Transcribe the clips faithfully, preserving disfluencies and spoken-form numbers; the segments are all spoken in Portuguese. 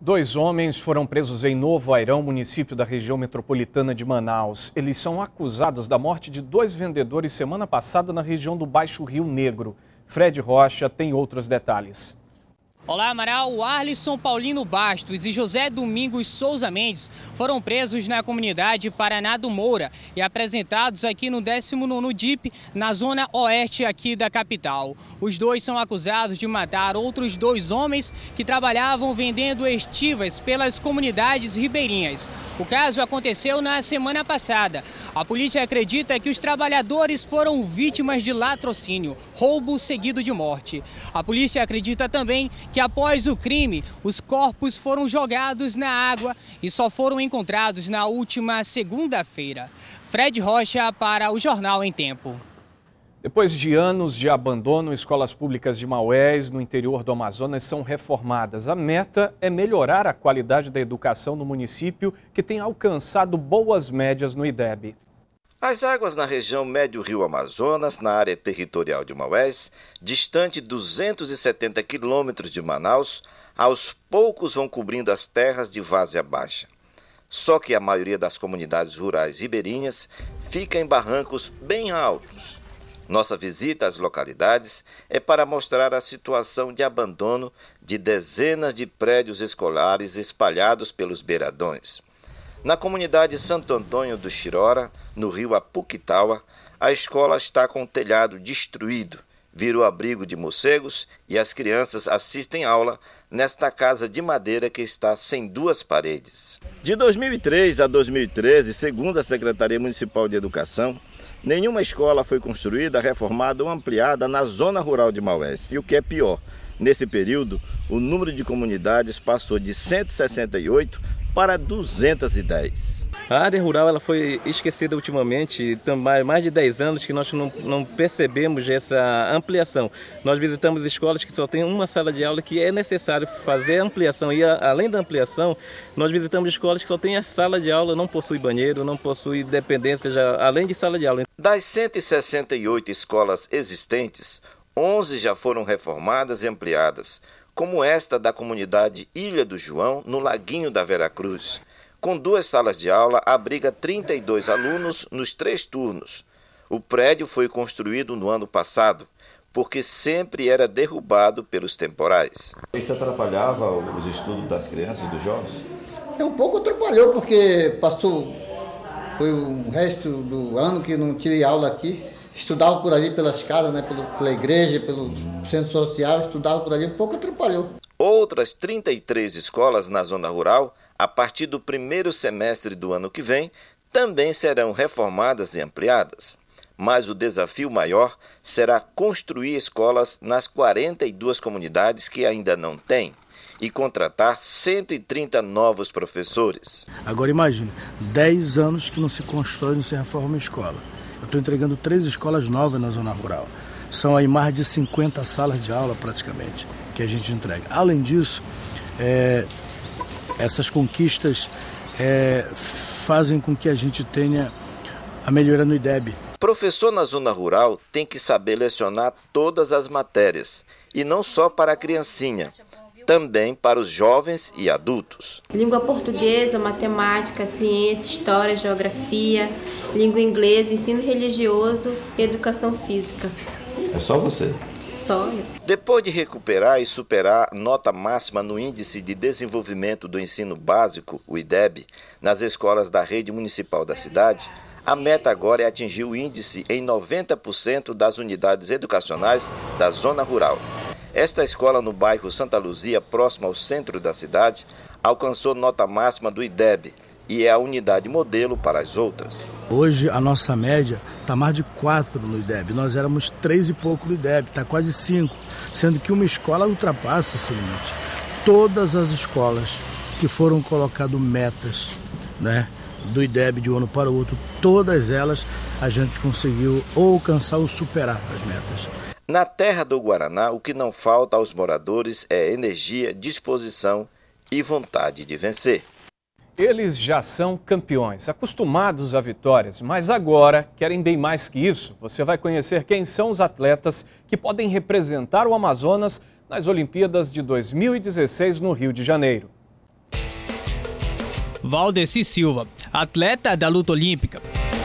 Dois homens foram presos em Novo Airão, município da região metropolitana de Manaus. Eles são acusados da morte de dois vendedores semana passada na região do Baixo Rio Negro. Fred Rocha tem outros detalhes. Olá, Amaral. Arlisson Paulino Bastos e José Domingos Souza Mendes foram presos na comunidade Paraná do Moura e apresentados aqui no décimo nono D I P, na zona oeste aqui da capital. Os dois são acusados de matar outros dois homens que trabalhavam vendendo estivas pelas comunidades ribeirinhas. O caso aconteceu na semana passada. A polícia acredita que os trabalhadores foram vítimas de latrocínio, roubo seguido de morte. A polícia acredita também que após o crime, os corpos foram jogados na água e só foram encontrados na última segunda-feira. Fred Rocha para o Jornal em Tempo. Depois de anos de abandono, escolas públicas de Maués, no interior do Amazonas, são reformadas. A meta é melhorar a qualidade da educação no município, que tem alcançado boas médias no I D E B. As águas na região médio-rio Amazonas, na área territorial de Maués, distante duzentos e setenta quilômetros de Manaus, aos poucos vão cobrindo as terras de várzea baixa. Só que a maioria das comunidades rurais ribeirinhas fica em barrancos bem altos. Nossa visita às localidades é para mostrar a situação de abandono de dezenas de prédios escolares espalhados pelos beiradões. Na comunidade Santo Antônio do Chirora, no rio Apuquitaua, a escola está com o telhado destruído, virou abrigo de morcegos e as crianças assistem aula nesta casa de madeira que está sem duas paredes. De dois mil e três a dois mil e treze, segundo a Secretaria Municipal de Educação, nenhuma escola foi construída, reformada ou ampliada na zona rural de Maués. E o que é pior, nesse período, o número de comunidades passou de cento e sessenta e oito para duzentas e dez. A área rural ela foi esquecida ultimamente, também mais de dez anos que nós não, não percebemos essa ampliação. Nós visitamos escolas que só tem uma sala de aula, que é necessário fazer ampliação, e a, além da ampliação, nós visitamos escolas que só tem a sala de aula, não possui banheiro, não possui dependência, já, além de sala de aula. Das cento e sessenta e oito escolas existentes, onze já foram reformadas e ampliadas, como esta da comunidade Ilha do João, no Laguinho da Veracruz. Com duas salas de aula, abriga trinta e dois alunos nos três turnos. O prédio foi construído no ano passado, porque sempre era derrubado pelos temporais. Isso atrapalhava os estudos das crianças e dos jovens? É, um pouco atrapalhou, porque passou, foi o resto do ano que não tive aula aqui. Estudava por ali pelas casas, né, pelo, pela igreja, pelo centro social, estudava por ali, um pouco atrapalhou. Outras trinta e três escolas na zona rural, a partir do primeiro semestre do ano que vem, também serão reformadas e ampliadas. Mas o desafio maior será construir escolas nas quarenta e duas comunidades que ainda não têm e contratar cento e trinta novos professores. Agora imagine, dez anos que não se constrói, não se reforma uma escola. Eu estou entregando três escolas novas na zona rural. São aí mais de cinquenta salas de aula praticamente que a gente entrega. Além disso, é, essas conquistas é, fazem com que a gente tenha a melhoria no I D E B. Professor na zona rural tem que saber lecionar todas as matérias, e não só para a criancinha, também para os jovens e adultos. Língua portuguesa, matemática, ciência, história, geografia, língua inglesa, ensino religioso e educação física. É só você? Só eu. Depois de recuperar e superar nota máxima no Índice de Desenvolvimento do Ensino Básico, o I D E B, nas escolas da rede municipal da cidade, a meta agora é atingir o índice em noventa por cento das unidades educacionais da zona rural. Esta escola no bairro Santa Luzia, próximo ao centro da cidade, alcançou nota máxima do I D E B e é a unidade modelo para as outras. Hoje a nossa média está mais de quatro no I D E B. Nós éramos três e pouco no I D E B, está quase cinco, sendo que uma escola ultrapassa esse limite. Todas as escolas que foram colocando metas, né, do I D E B de um ano para o outro, todas elas a gente conseguiu ou alcançar ou superar as metas. Na terra do Guaraná, o que não falta aos moradores é energia, disposição e vontade de vencer. Eles já são campeões, acostumados a vitórias, mas agora querem bem mais que isso. Você vai conhecer quem são os atletas que podem representar o Amazonas nas Olimpíadas de dois mil e dezesseis no Rio de Janeiro. Valdeci Silva, atleta da luta olímpica.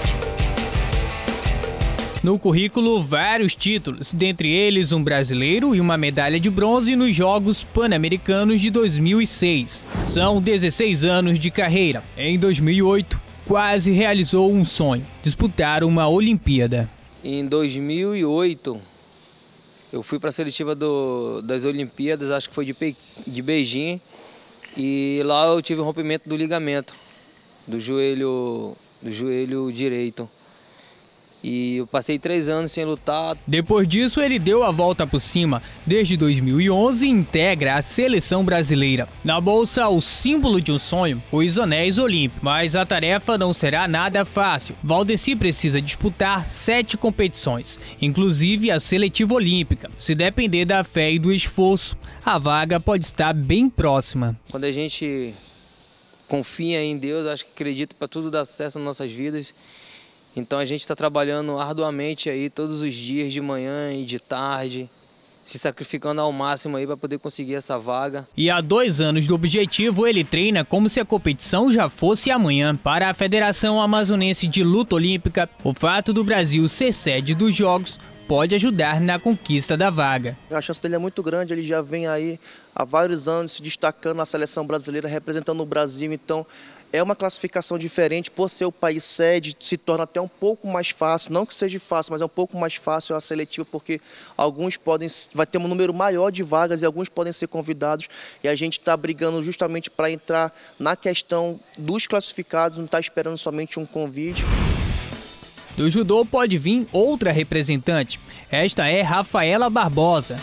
No currículo, vários títulos, dentre eles um brasileiro e uma medalha de bronze nos Jogos Pan-Americanos de dois mil e seis. São dezesseis anos de carreira. Em dois mil e oito, quase realizou um sonho, disputar uma Olimpíada. Em dois mil e oito, eu fui para a seletiva do, das Olimpíadas, acho que foi de, Pe, de Beijing, e lá eu tive um rompimento do ligamento do joelho, do joelho direito. E eu passei três anos sem lutar. Depois disso, ele deu a volta por cima. Desde dois mil e onze, integra a seleção brasileira. Na bolsa, o símbolo de um sonho, os anéis olímpicos. Mas a tarefa não será nada fácil. Valdeci precisa disputar sete competições, inclusive a seletiva olímpica. Se depender da fé e do esforço, a vaga pode estar bem próxima. Quando a gente confia em Deus, acho que acredita para tudo dar certo nas nossas vidas. Então a gente está trabalhando arduamente aí todos os dias, de manhã e de tarde, se sacrificando ao máximo aí para poder conseguir essa vaga. E há dois anos do objetivo, ele treina como se a competição já fosse amanhã. Para a Federação Amazonense de Luta Olímpica, o fato do Brasil ser sede dos Jogos pode ajudar na conquista da vaga. A chance dele é muito grande, ele já vem aí há vários anos se destacando na seleção brasileira, representando o Brasil, então é uma classificação diferente, por ser o país sede, se torna até um pouco mais fácil, não que seja fácil, mas é um pouco mais fácil a seletiva, porque alguns podem, vai ter um número maior de vagas e alguns podem ser convidados, e a gente está brigando justamente para entrar na questão dos classificados, não está esperando somente um convite. Do judô pode vir outra representante, esta é Rafaela Barbosa.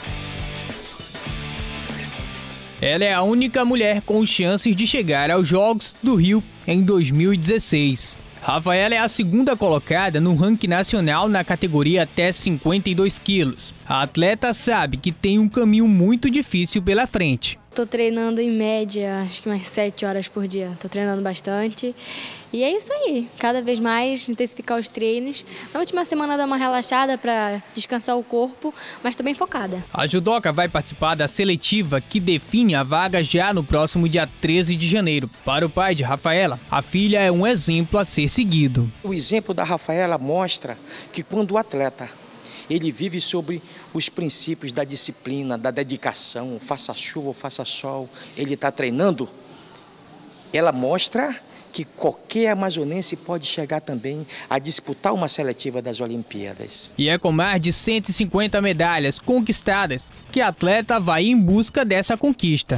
Ela é a única mulher com chances de chegar aos Jogos do Rio em dois mil e dezesseis. Rafaela é a segunda colocada no ranking nacional na categoria até cinquenta e dois quilos. A atleta sabe que tem um caminho muito difícil pela frente. Tô treinando em média, acho que umas sete horas por dia. Tô treinando bastante. E é isso aí, cada vez mais intensificar os treinos. Na última semana dar uma relaxada para descansar o corpo, mas tô bem focada. A judoca vai participar da seletiva que define a vaga já no próximo dia treze de janeiro. Para o pai de Rafaela, a filha é um exemplo a ser seguido. O exemplo da Rafaela mostra que quando o atleta ele vive sobre os princípios da disciplina, da dedicação, faça chuva ou faça sol, ele está treinando, ela mostra que qualquer amazonense pode chegar também a disputar uma seletiva das Olimpíadas. E é com mais de cento e cinquenta medalhas conquistadas que a atleta vai em busca dessa conquista.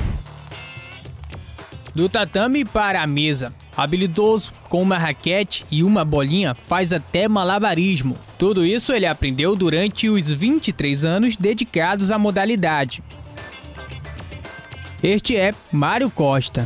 Do tatame para a mesa, habilidoso, com uma raquete e uma bolinha, faz até malabarismo. Tudo isso ele aprendeu durante os vinte e três anos dedicados à modalidade. Este é Mário Costa.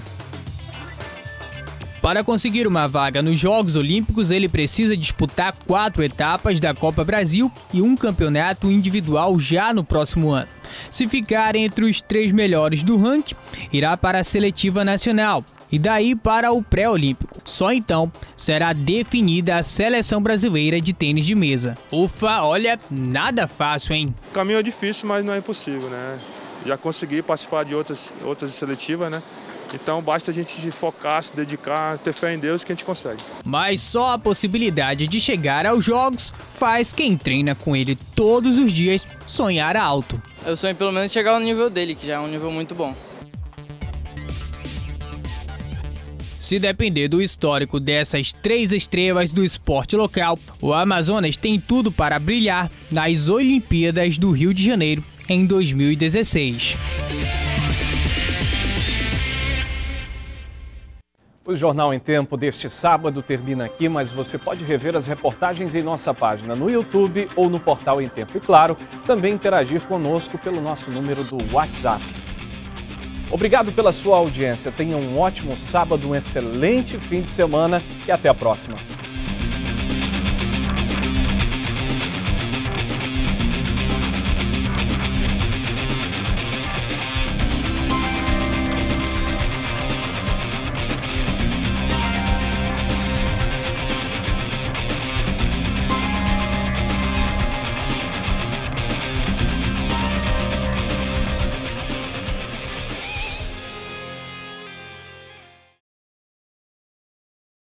Para conseguir uma vaga nos Jogos Olímpicos, ele precisa disputar quatro etapas da Copa Brasil e um campeonato individual já no próximo ano. Se ficar entre os três melhores do ranking, irá para a seletiva nacional e daí para o pré-olímpico. Só então será definida a seleção brasileira de tênis de mesa. Ufa, olha, nada fácil, hein? O caminho é difícil, mas não é impossível, né? Já consegui participar de outras, outras seletivas, né? Então basta a gente se focar, se dedicar, ter fé em Deus que a gente consegue. Mas só a possibilidade de chegar aos Jogos faz quem treina com ele todos os dias sonhar alto. Eu sonho pelo menos chegar ao nível dele, que já é um nível muito bom. Se depender do histórico dessas três estrelas do esporte local, o Amazonas tem tudo para brilhar nas Olimpíadas do Rio de Janeiro em dois mil e dezesseis. O Jornal em Tempo deste sábado termina aqui, mas você pode rever as reportagens em nossa página no YouTube ou no portal Em Tempo. E claro, também interagir conosco pelo nosso número do WhatsApp. Obrigado pela sua audiência. Tenha um ótimo sábado, um excelente fim de semana e até a próxima.